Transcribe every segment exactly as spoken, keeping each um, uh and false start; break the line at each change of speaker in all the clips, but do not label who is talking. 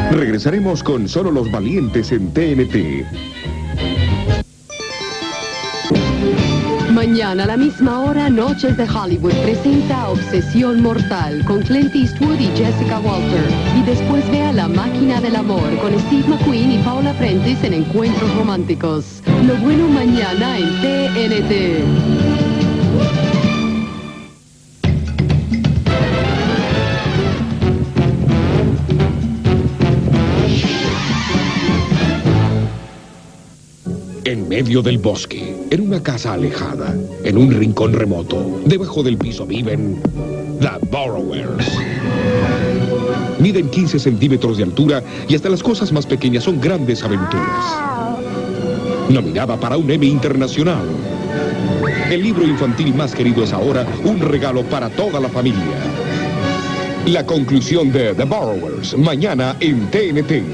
Regresaremos con Solo los Valientes en T N T.
Mañana a la misma hora, Noches de Hollywood presenta Obsesión Mortal con Clint Eastwood y Jessica Walter. Y después vea La Máquina del Amor con Steve McQueen y Paula Prentice en Encuentros Románticos. Lo bueno mañana en T N T.
En medio del bosque, en una casa alejada, en un rincón remoto, debajo del piso viven The Borrowers. Miden quince centímetros de altura y hasta las cosas más pequeñas son grandes aventuras. Nominada para un Emmy Internacional. El libro infantil más querido es ahora un regalo para toda la familia. La conclusión de The Borrowers, mañana en T N T.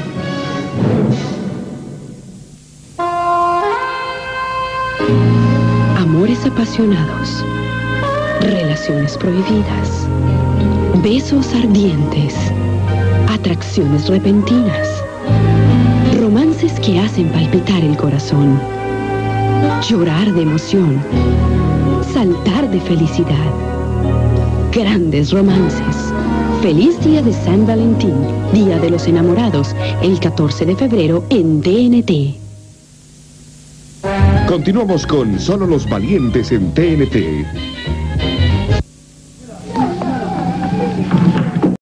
Amores apasionados, relaciones prohibidas, besos ardientes, atracciones repentinas, romances que hacen palpitar el corazón, llorar de emoción, saltar de felicidad, grandes romances. Feliz día de San Valentín, Día de los Enamorados, el catorce de febrero en T N T.
Continuamos con Solo los Valientes en T N T.